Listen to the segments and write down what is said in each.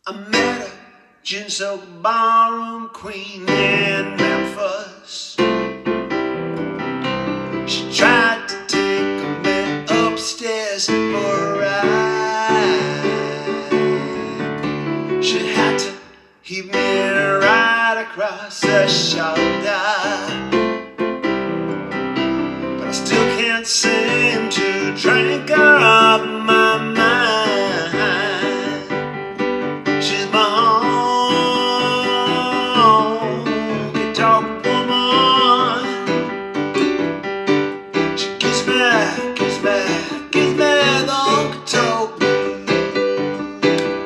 I met a gin-soaked ballroom queen in Memphis. She tried to take me upstairs for a ride. She had to heave me right across the shoulder, but I still can't seem to drink her off my mind. She's my honky-tonk woman. She gives me the honky-tonk blues.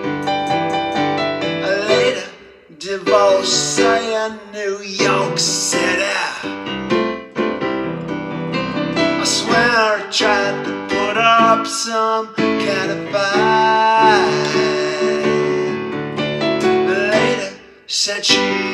I later divorced in New York City. I swear I tried to put up some kind of fight. Later said she